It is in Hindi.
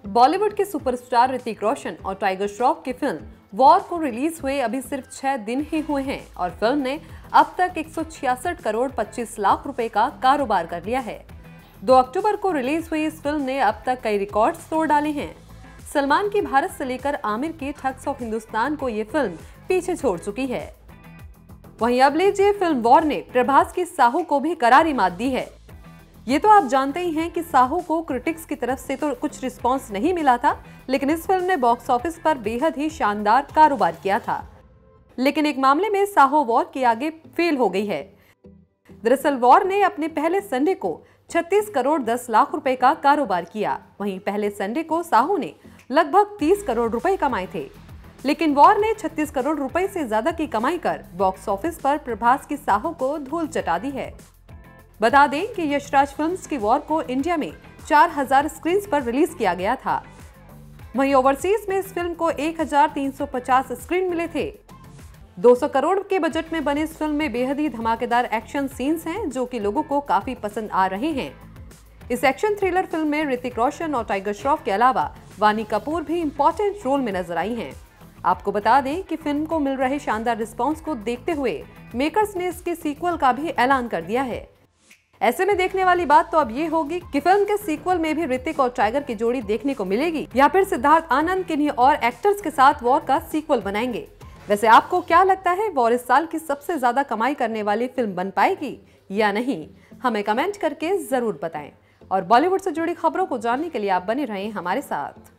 बॉलीवुड के सुपरस्टार ऋतिक रोशन और टाइगर श्रॉफ की फिल्म वॉर को रिलीज हुए अभी सिर्फ 6 दिन ही हुए हैं और फिल्म ने अब तक 166 करोड़ 25 लाख रुपए का कारोबार कर लिया है। 2 अक्टूबर को रिलीज हुई इस फिल्म ने अब तक कई रिकॉर्ड्स तोड़ डाले हैं। सलमान की भारत से लेकर आमिर की ठग्स ऑफ हिंदुस्तान को ये फिल्म पीछे छोड़ चुकी है। वहीं अब लीजिए फिल्म वॉर ने प्रभास की साहू को भी करारी मात दी है। ये तो आप जानते ही हैं कि साहू को क्रिटिक्स की तरफ से तो कुछ रिस्पांस नहीं मिला था, लेकिन इस फिल्म ने बॉक्स ऑफिस पर बेहद ही शानदार कारोबार किया था। लेकिन एक मामले में साहू वॉर के आगे फेल हो गई है। दरअसल वॉर ने अपने पहले संडे को 36 करोड़ 10 लाख रुपए का कारोबार किया। वहीं पहले संडे को साहू ने लगभग 30 करोड़ रुपए कमाए थे, लेकिन वॉर ने 36 करोड़ रुपए से ज्यादा की कमाई कर बॉक्स ऑफिस पर प्रभास की साहू को धूल चटा दी है। बता दें कि यशराज फिल्म्स की वॉर को इंडिया में 4000 स्क्रीन्स पर रिलीज किया गया था। वहीं ओवरसीज में इस फिल्म को 1350 स्क्रीन मिले थे। 200 करोड़ के बजट में बनी इस फिल्म में बेहद ही धमाकेदार एक्शन सीन्स हैं जो कि लोगों को काफी पसंद आ रहे हैं। इस एक्शन थ्रिलर फिल्म में ऋतिक रोशन और टाइगर श्रॉफ के अलावा वानी कपूर भी इंपॉर्टेंट रोल में नजर आई हैं। आपको बता दें कि फिल्म को मिल रहे शानदार रिस्पॉन्स को देखते हुए मेकर्स ने इसके सीक्वल का भी ऐलान कर दिया है। ऐसे में देखने वाली बात तो अब ये होगी कि फिल्म के सीक्वल में भी ऋतिक और टाइगर की जोड़ी देखने को मिलेगी या फिर सिद्धार्थ आनंद किन्हीं और एक्टर्स के साथ वॉर का सीक्वल बनाएंगे। वैसे आपको क्या लगता है, वॉर इस साल की सबसे ज्यादा कमाई करने वाली फिल्म बन पाएगी या नहीं? हमें कमेंट करके जरूर बताएं और बॉलीवुड से जुड़ी खबरों को जानने के लिए आप बने रहें हमारे साथ।